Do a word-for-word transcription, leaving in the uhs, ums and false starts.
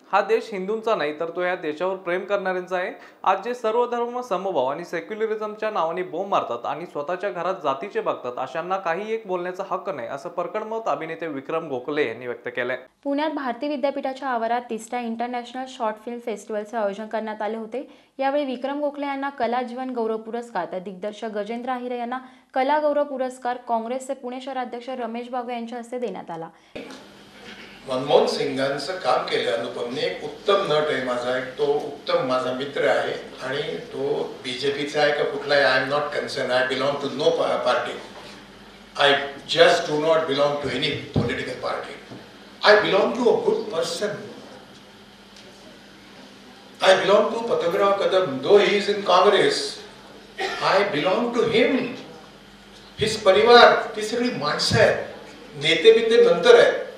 हा देश हिंदूंचा नाही तर तो या देशावर प्रेम करणाऱ्यांचा आहे। आज जे सर्व धर्म समभाव आणि सेक्युलरिझमच्या नावाने बोंब मारतात आणि स्वतःच्या घरात जातीचे बघतात अशांना काही एक बोलण्याचा हक्क नाही, असं परखड मत अभिनेते विक्रम गोखले यांनी व्यक्त केलंय। पुण्यात भारती विद्यापीठाच्या आवारात तिसऱ्या इंटरनॅशनल शॉर्ट फिल्म फेस्टिवलचे आयोजन करण्यात आले होते। यावेळी विक्रम गोखले यांना कला जीवन गौरव पुरस्कार तर दिग्दर्शक गजेंद्र आहिरे यांना कला गौरव पुरस्कार काँग्रेसचे पुणे शहराध्यक्ष रमेश बागवे यांच्या हस्ते देण्यात आला। मनमोहन सिंगांचं काम केलं अनुपमने, एक उत्तम नट आहे माझा, एक तो उत्तम माझा मित्र आहे आणि तो बीजेपीचा आहे का कुठलाही, I am not concern, I belong to no party, I just do not belong to any political party, I belong to a good person, I belong to Patangrao Kadam, though he is in Congress, I belong to him, his परिवार, ती सगळी माणसं आहेत, नेते बिते नंतर आहेत,